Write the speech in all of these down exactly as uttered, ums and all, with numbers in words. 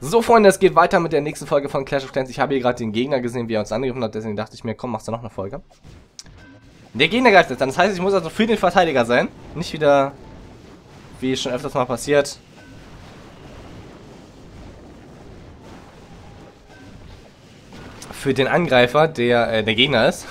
So, Freunde, es geht weiter mit der nächsten Folge von Clash of Clans. Ich habe hier gerade den Gegner gesehen, wie er uns angegriffen hat. Deswegen dachte ich mir, komm, machst du noch eine Folge. Der Gegner greift jetzt an. Das heißt, ich muss also für den Verteidiger sein. Nicht wieder, wie schon öfters mal passiert, für den Angreifer, der äh, der Gegner ist.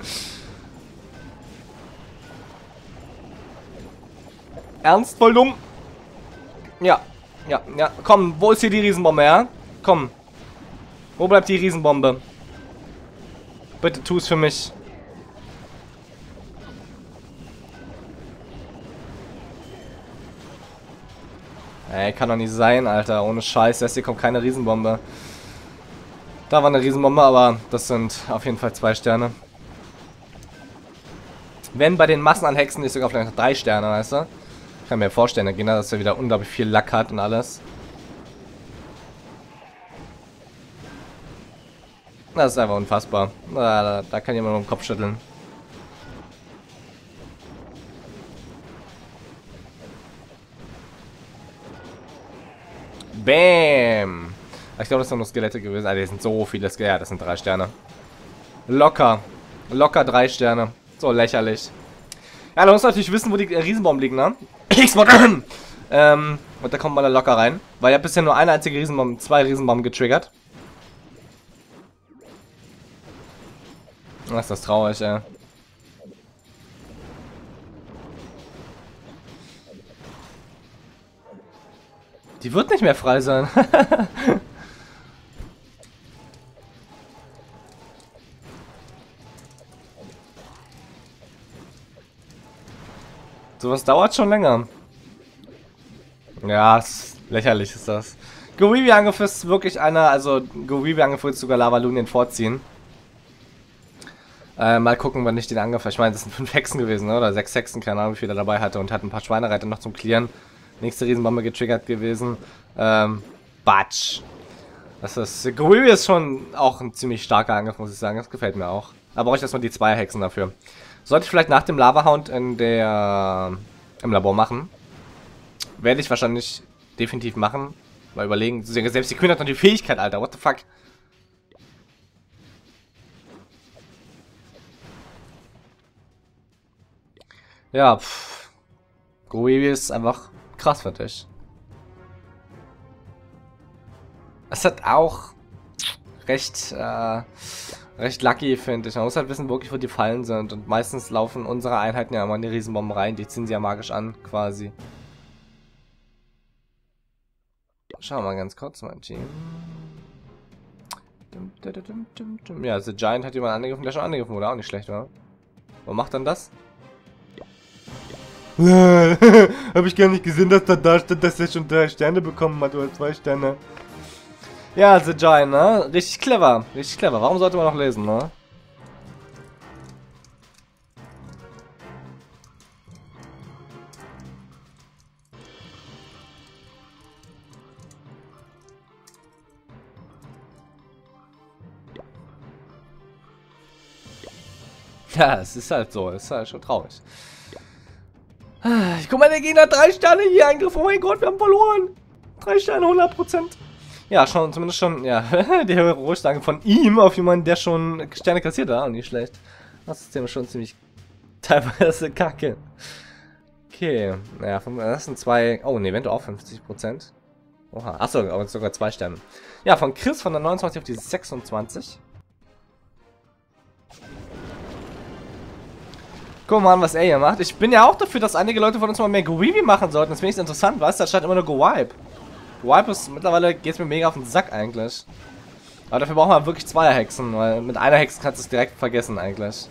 Ernst, voll dumm. Ja. Ja, ja, komm, wo ist hier die Riesenbombe, ja? Komm. Wo bleibt die Riesenbombe? Bitte tu es für mich. Ey, kann doch nicht sein, Alter. Ohne Scheiß, das hier kommt keine Riesenbombe. Da war eine Riesenbombe, aber das sind auf jeden Fall zwei Sterne. Wenn bei den Massen an Hexen ist sogar vielleicht noch drei Sterne, weißt du? Ich kann mir vorstellen, der Gegner, dass er wieder unglaublich viel Lack hat und alles. Das ist einfach unfassbar. Da, da, da kann jemand nur den Kopf schütteln. Bam! Ich glaube, das sind nur Skelette gewesen. Ah, die sind so viele Skelette. Ja, das sind drei Sterne. Locker. Locker drei Sterne. So lächerlich. Ja, du musst natürlich wissen, wo die Riesenbomben liegen, ne? ähm, und da kommt man da locker rein. Weil ja bisher nur eine einzige Riesenbombe, zwei Riesenbomben getriggert. Das ist das traurig, ey. Die wird nicht mehr frei sein. Sowas dauert schon länger. Ja, ist lächerlich ist das. Gowiwi-Angriff ist wirklich einer, also Gowiwi-Angriff wird sogar Lavalunien vorziehen. Äh, mal gucken, wann ich den Angriff, ich meine, das sind fünf Hexen gewesen, ne? Oder sechs Hexen, keine Ahnung, wie viel er dabei hatte und hat ein paar Schweinereiter noch zum Clearen. Nächste Riesenbombe getriggert gewesen. Ähm, Batsch. Das ist, Gowiwi ist schon auch ein ziemlich starker Angriff, muss ich sagen, das gefällt mir auch. Aber brauche ich erstmal die zwei Hexen dafür. Sollte ich vielleicht nach dem Lava-Hound in der, im Labor machen. Werde ich wahrscheinlich definitiv machen. Mal überlegen, selbst die Queen hat noch die Fähigkeit, Alter, what the fuck. Ja, pff. Gowiwi ist einfach krass für dich. Es hat auch recht, äh, recht lucky, finde ich. Man muss halt wissen, wirklich, wo die Fallen sind. Und meistens laufen unsere Einheiten ja immer in die Riesenbomben rein. Die ziehen sie ja magisch an, quasi. Schauen wir mal ganz kurz, mein Team. Ja, The Giant hat jemand angegriffen, der schon angegriffen wurde. Auch nicht schlecht, oder? Wo macht dann das? Habe ich gar nicht gesehen, dass da da steht, dass er schon drei Sterne bekommen hat oder zwei Sterne. Ja, The Giant, ne? Richtig clever. Richtig clever. Warum sollte man noch lesen, ne? Ja, es ist halt so. Es ist halt schon traurig. Ich guck mal, der Gegner hat drei Sterne hier Angriff. Oh mein Gott, wir haben verloren. Drei Sterne, hundert Prozent. Ja, schon, zumindest schon, ja, die heroische Angriff von ihm auf jemanden, der schon Sterne kassiert hat. Auch nicht schlecht. Das ist schon ziemlich teilweise kacke. Okay, ja, das sind zwei, oh ne, eventuell auch fünfzig Prozent. Oha, achso, aber sogar zwei Sterne. Ja, von Chris von der neunundzwanzig auf die sechsundzwanzig. Guck mal an, was er hier macht. Ich bin ja auch dafür, dass einige Leute von uns mal mehr Gowiwi machen sollten. Das finde ich interessant, weißt du? Da steht immer nur Gowipe. Gowipe ist, mittlerweile geht es mir mega auf den Sack eigentlich. Aber dafür brauchen wir wirklich zwei Hexen, weil mit einer Hexe kannst du es direkt vergessen eigentlich.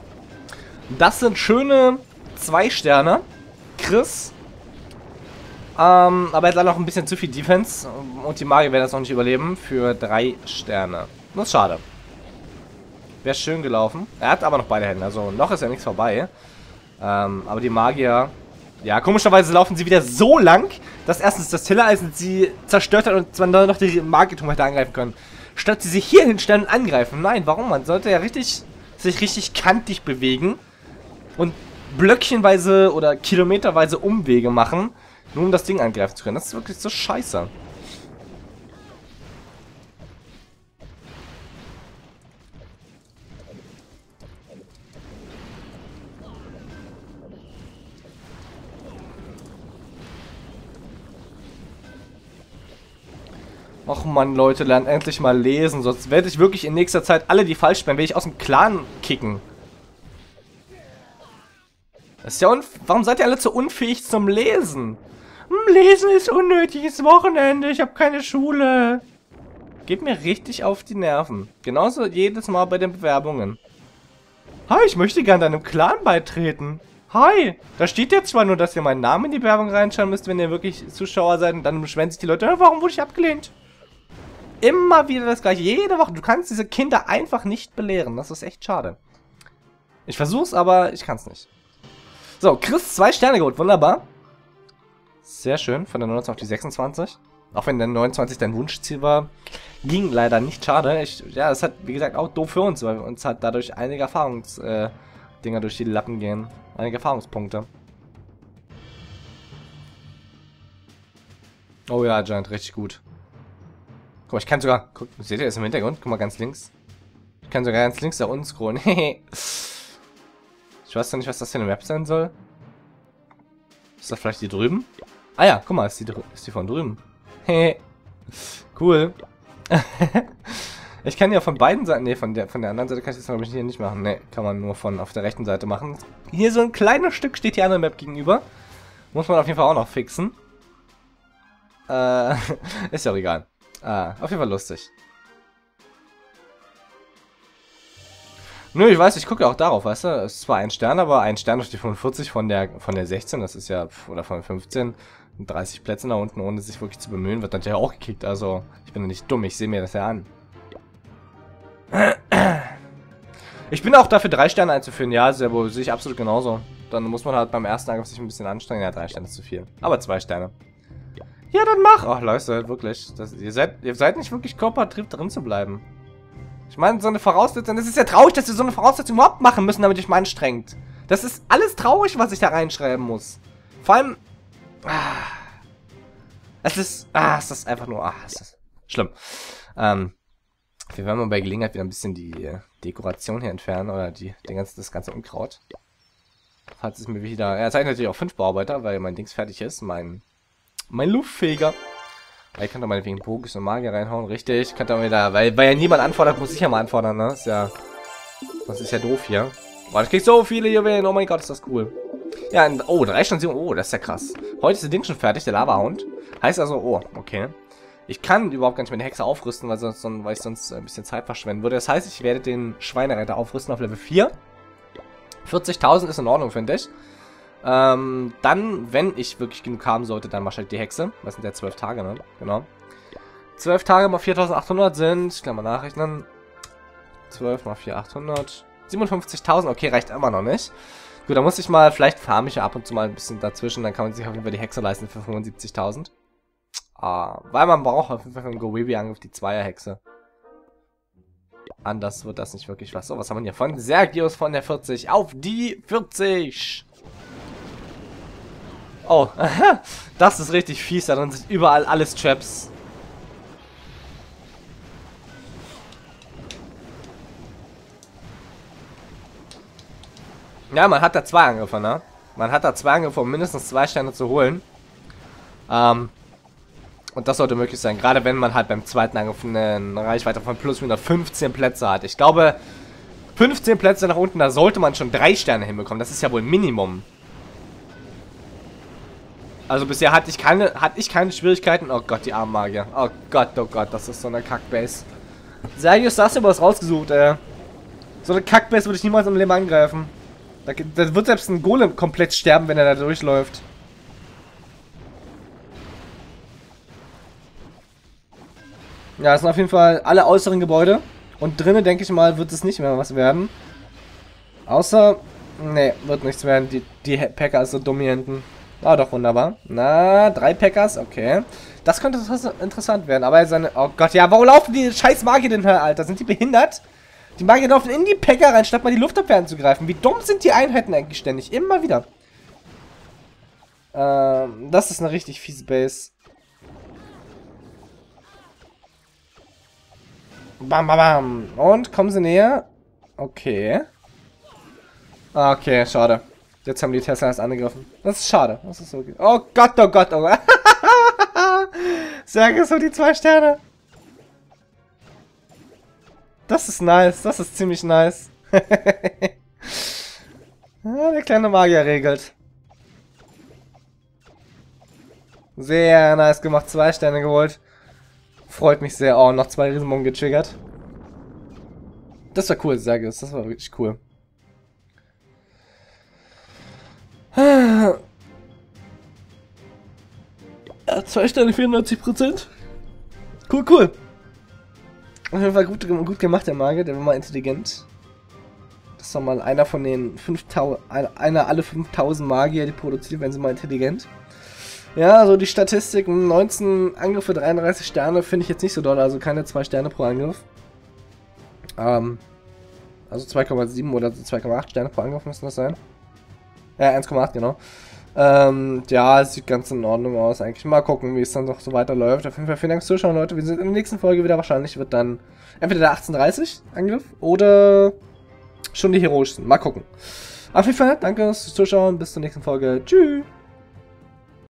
Das sind schöne zwei Sterne. Chris Ähm, aber er hat leider noch ein bisschen zu viel Defense. Und die Magier werden das noch nicht überleben. Für drei Sterne. Das ist schade. Wäre schön gelaufen. Er hat aber noch beide Hände. Also noch ist ja nichts vorbei. Ähm, aber die Magier... Ja, komischerweise laufen sie wieder so lang, dass erstens das Tillereisen sie zerstört hat und man dann noch die Magiertum hätte angreifen können. Statt sie sich hier hinstellen und angreifen. Nein, warum? Man sollte ja richtig sich richtig kantig bewegen und blöckchenweise oder kilometerweise Umwege machen, nur um das Ding angreifen zu können. Das ist wirklich so scheiße. Och man, Leute, lernt endlich mal lesen, sonst werde ich wirklich in nächster Zeit alle, die falsch spielen, werde ich aus dem Clan kicken. Das ist ja unf Warum seid ihr alle so unfähig zum Lesen? Hm, Lesen ist unnötiges Wochenende, ich habe keine Schule. Geht mir richtig auf die Nerven. Genauso jedes Mal bei den Bewerbungen. Hi, ich möchte gerne deinem Clan beitreten. Hi, da steht ja zwar nur, dass ihr meinen Namen in die Bewerbung reinschauen müsst, wenn ihr wirklich Zuschauer seid, und dann beschweren sich die Leute, warum wurde ich abgelehnt? Immer wieder das gleiche, jede Woche. Du kannst diese Kinder einfach nicht belehren. Das ist echt schade. Ich versuch's, aber ich kann's nicht. So, Chris, zwei Sterne geholt. Wunderbar. Sehr schön. Von der neunzehn auf die sechsundzwanzig. Auch wenn der neunundzwanzig dein Wunschziel war. Ging leider nicht. Schade. Ich, ja, es hat, wie gesagt, auch doof für uns, weil uns hat dadurch einige Erfahrungsdinger äh, durch die Lappen gehen. Einige Erfahrungspunkte. Oh ja, Giant, richtig gut. Guck mal, ich kann sogar... Guck, seht ihr das im Hintergrund? Guck mal, ganz links. Ich kann sogar ganz links da unten scrollen. Ich weiß noch nicht, was das für eine Map sein soll. Ist das vielleicht die drüben? Ah ja, guck mal, ist die, ist die von drüben. Cool. Ich kann ja von beiden Seiten... Ne, von der, von der anderen Seite kann ich das, glaube ich, hier nicht machen. Ne, kann man nur von auf der rechten Seite machen. Hier so ein kleines Stück steht die andere Map gegenüber. Muss man auf jeden Fall auch noch fixen. Äh, ist ja auch egal. Ah, auf jeden Fall lustig. Nö, ich weiß, ich gucke ja auch darauf, weißt du? Es ist zwar ein Stern, aber ein Stern durch die fünfundvierzig von der von der sechzehn, das ist ja, oder von fünfzehn, dreißig Plätze da unten, ohne sich wirklich zu bemühen, wird natürlich auch gekickt. Also, ich bin ja nicht dumm, ich sehe mir das ja an. Ich bin auch dafür, drei Sterne einzuführen, ja, sehr wohl, sehe ich absolut genauso. Dann muss man halt beim ersten Angriff sich ein bisschen anstrengen, ja, drei Sterne ist zu viel. Aber zwei Sterne. Ja, dann mach! Ach, Leute, wirklich. Das, ihr, seid, ihr seid nicht wirklich kooperativ drin zu bleiben. Ich meine, so eine Voraussetzung... Das ist ja traurig, dass wir so eine Voraussetzung überhaupt machen müssen, damit ich mich anstrengt. Das ist alles traurig, was ich da reinschreiben muss. Vor allem... Ah, es ist... Ah, es ist einfach nur... Ah, es ist schlimm. Ähm, wir werden mal bei Gelegenheit wieder ein bisschen die äh, Dekoration hier entfernen. Oder die, den ganzen, das ganze Unkraut. Falls es mir wieder... Ja, jetzt habe ich natürlich auch fünf Bearbeiter, weil mein Dings fertig ist. Mein... Mein Luftfeger. Ich kann doch meinetwegen Bogus und Magier reinhauen, richtig. Kann doch wieder, weil, weil ja niemand anfordert, muss ich ja mal anfordern, ne? Ist ja. Das ist ja doof hier. Boah, ich krieg so viele Juwelen, oh mein Gott, ist das cool. Ja, oh, drei Stationen, oh, das ist ja krass. Heute ist das Ding schon fertig, der Lava-Hound. Heißt also, oh, okay. Ich kann überhaupt gar nicht meine Hexe aufrüsten, weil, sonst, weil ich sonst ein bisschen Zeit verschwenden würde. Das heißt, ich werde den Schweinereiter aufrüsten auf Level vier. vierzigtausend ist in Ordnung, finde ich. Ähm, dann, wenn ich wirklich genug haben sollte, dann wahrscheinlich die Hexe. Das sind ja zwölf Tage, ne? Genau. zwölf Tage mal viertausendachthundert sind, ich kann mal nachrechnen. zwölf mal viertausendachthundert. siebenundfünfzigtausend, okay, reicht immer noch nicht. Gut, da muss ich mal, vielleicht farme ich ja ab und zu mal ein bisschen dazwischen, dann kann man sich auf jeden Fall die Hexe leisten für fünfundsiebzigtausend. Ah, weil man braucht auf jeden Fall für einen Gowibi-Angriff die Zweier-Hexe. Anders wird das nicht wirklich was. So, was haben wir hier? Von Sergius von der vierzig auf die vierzig. Oh, das ist richtig fies, da drin sind überall alles Traps. Ja, man hat da zwei Angriffe, ne? Man hat da zwei Angriffe, um mindestens zwei Sterne zu holen. Ähm, und das sollte möglich sein, gerade wenn man halt beim zweiten Angriff eine Reichweite von plus minus fünfzehn Plätze hat. Ich glaube, fünfzehn Plätze nach unten, da sollte man schon drei Sterne hinbekommen. Das ist ja wohl Minimum. Also bisher hatte ich keine, hatte ich keine Schwierigkeiten. Oh Gott, die armen Magier. Oh Gott, oh Gott, das ist so eine Kackbase. Sergius, da hast du was rausgesucht, ey. So eine Kackbase würde ich niemals im Leben angreifen. Da, da wird selbst ein Golem komplett sterben, wenn er da durchläuft. Ja, es sind auf jeden Fall alle äußeren Gebäude. Und drinnen, denke ich mal, wird es nicht mehr was werden. Außer... Ne, wird nichts werden. Die, die Packers sind dumm hier hinten. Ah, doch, wunderbar. Na, drei Packers, okay. Das könnte interessant werden, aber seine... Oh Gott, ja, warum laufen die scheiß Magier denn her, Alter? Sind die behindert? Die Magier laufen in die Packer rein, statt mal die Luftabwehr anzugreifen. Wie dumm sind die Einheiten eigentlich ständig? Immer wieder. Ähm, das ist eine richtig fiese Base. Bam, bam, bam. Und, kommen sie näher? Okay. Okay, schade. Jetzt haben die Teslas angegriffen. Das ist schade. Das ist okay. Oh Gott, oh Gott, oh Gott. Sag es so, die zwei Sterne. Das ist nice. Das ist ziemlich nice. Ja, der kleine Magier regelt. Sehr nice gemacht. Zwei Sterne geholt. Freut mich sehr. Oh, noch zwei Riesenbomben getriggert. Das war cool, Sergius. Das war wirklich cool. Ja, zwei Sterne, vierundneunzig Prozent. Cool, cool. Auf jeden Fall gut, gut gemacht, der Magier. Der war mal intelligent. Das war mal einer von den fünftausend, einer alle fünftausend Magier, die produziert, wenn sie mal intelligent. Ja, so die Statistik, neunzehn Angriffe, dreiunddreißig Sterne, finde ich jetzt nicht so doll, also keine zwei Sterne pro Angriff. Ähm, also zwei Komma sieben oder zwei Komma acht Sterne pro Angriff müssen das sein. Ja, eins Komma acht, genau. Ähm, ja, es sieht ganz in Ordnung aus eigentlich. Mal gucken, wie es dann noch so weiterläuft. Auf jeden Fall vielen Dank fürs Zuschauen, Leute. Wir sind in der nächsten Folge wieder. Wahrscheinlich wird dann entweder der achtzehnhundertdreißig Angriff oder schon die heroischen. Mal gucken. Auf jeden Fall, danke fürs Zuschauen. Bis zur nächsten Folge. Tschüss.